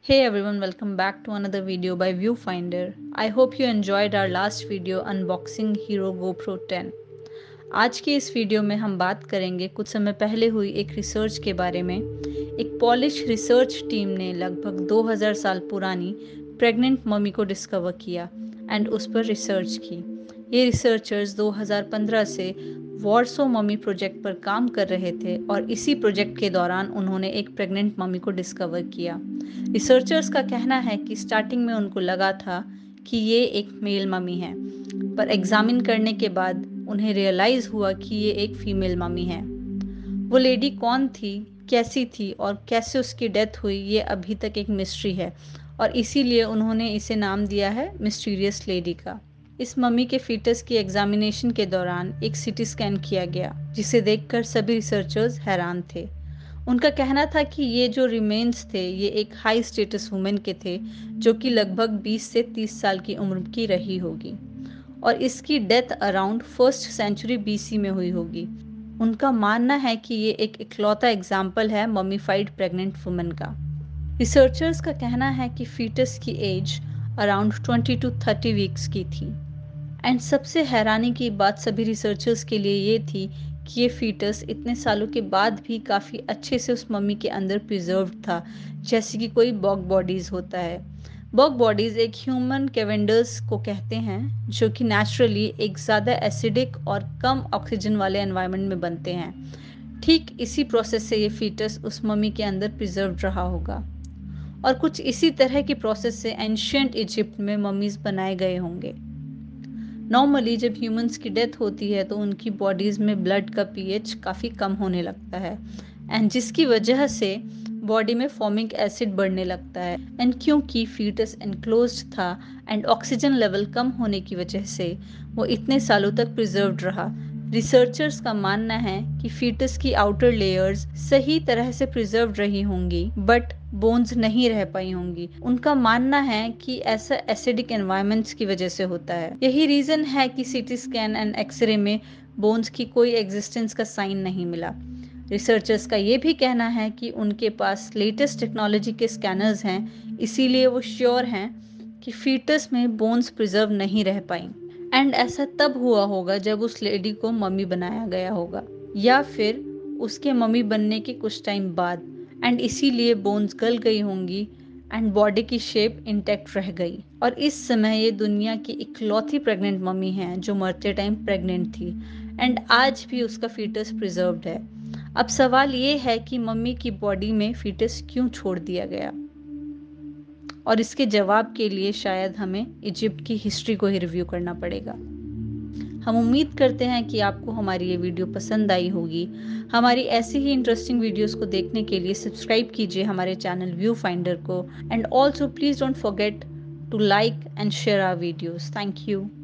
Hey everyone, welcome back to another video by Viewfinder. I hope you enjoyed our last video unboxing Hero GoPro 10. आज की इस video में हम बात करेंगे कुछ समय पहले हुई एक रिसर्च के बारे में। एक पॉलिश रिसर्च टीम ने लगभग 2000 साल पुरानी प्रेग्नेंट मम्मी को डिस्कवर किया एंड उस पर रिसर्च की। ये रिसर्चर्स 2015 से वॉर्सो मम्मी प्रोजेक्ट पर काम कर रहे थे और इसी प्रोजेक्ट के दौरान उन्होंने एक प्रेग्नेंट मम्मी को डिस्कवर किया। रिसर्चर्स का कहना है कि स्टार्टिंग में उनको लगा था कि ये एक मेल मम्मी है, पर एग्जामिन करने के बाद उन्हें रियलाइज़ हुआ कि ये एक फीमेल मम्मी है। वो लेडी कौन थी, कैसी थी और कैसे उसकी डेथ हुई, ये अभी तक एक मिस्ट्री है और इसीलिए उन्होंने इसे नाम दिया है मिस्टीरियस लेडी का। इस मम्मी के फीटस की एग्जामिनेशन के दौरान एक सीटी स्कैन किया गया, जिसे देखकर सभी रिसर्चर्स हैरान थे। उनका कहना था कि ये जो रिमेन्स थे ये एक हाई स्टेटस वुमेन के थे, जो कि लगभग 20 से 30 साल की उम्र की रही होगी और इसकी death around 1st century BC में हुई होगी। उनका मानना है कि ये एक इकलौता एग्जाम्पल है ममीफाइड प्रेग्नेंट वुमेन का। रिसर्चर्स का कहना है कि फीटस की एज अराउंड 20 to 30 वीक्स की थी एंड सबसे हैरानी की बात सभी रिसर्चर्स के लिए ये थी कि ये फीटस इतने सालों के बाद भी काफ़ी अच्छे से उस मम्मी के अंदर प्रिजर्व्ड था, जैसे कि कोई बॉग बॉडीज़ होता है। बॉग बॉडीज़ एक ह्यूमन कैवेंडर्स को कहते हैं, जो कि नेचुरली एक ज़्यादा एसिडिक और कम ऑक्सीजन वाले एनवायरनमेंट में बनते हैं। ठीक इसी प्रोसेस से ये फीटस उस मम्मी के अंदर प्रिजर्व्ड रहा होगा और कुछ इसी तरह की प्रोसेस से एंशियंट इजिप्ट में मम्मीज़ बनाए गए होंगे। नॉर्मली जब ह्यूमंस की डेथ होती है तो उनकी बॉडीज़ में ब्लड का पीएच काफ़ी कम होने लगता है एंड जिसकी वजह से बॉडी में फॉर्मिक एसिड बढ़ने लगता है एंड क्योंकि फीटस एनक्लोज्ड था एंड ऑक्सीजन लेवल कम होने की वजह से वो इतने सालों तक प्रिजर्व्ड रहा। रिसर्चर्स का मानना है कि फीटस की आउटर लेयर्स सही तरह से प्रिजर्व्ड रही होंगी बट बोन्स नहीं रह पाई होंगी। उनका मानना है कि ऐसा एसिडिक एनवायरनमेंट्स की वजह से होता है। यही रीज़न है कि सीटी स्कैन एंड एक्सरे में बोन्स की कोई एग्जिस्टेंस का साइन नहीं मिला। रिसर्चर्स का ये भी कहना है कि उनके पास लेटेस्ट टेक्नोलॉजी के स्कैनर्स हैं, इसीलिए वो श्योर हैं कि फीटस में बोन्स प्रिजर्व नहीं रह पाई एंड ऐसा तब हुआ होगा जब उस लेडी को मम्मी बनाया गया होगा या फिर उसके मम्मी बनने के कुछ टाइम बाद एंड इसीलिए बोन्स गल गई होंगी एंड बॉडी की शेप इंटैक्ट रह गई और इस समय ये दुनिया की इकलौती प्रेग्नेंट मम्मी है जो मरते टाइम प्रेग्नेंट थी एंड आज भी उसका फीटस प्रिजर्व्ड है। अब सवाल ये है कि मम्मी की बॉडी में फीटस क्यों छोड़ दिया गया, और इसके जवाब के लिए शायद हमें इजिप्ट की हिस्ट्री को ही रिव्यू करना पड़ेगा। हम उम्मीद करते हैं कि आपको हमारी ये वीडियो पसंद आई होगी। हमारी ऐसी ही इंटरेस्टिंग वीडियोस को देखने के लिए सब्सक्राइब कीजिए हमारे चैनल व्यू फाइंडर को and also please don't forget to like and share our videos. Thank you.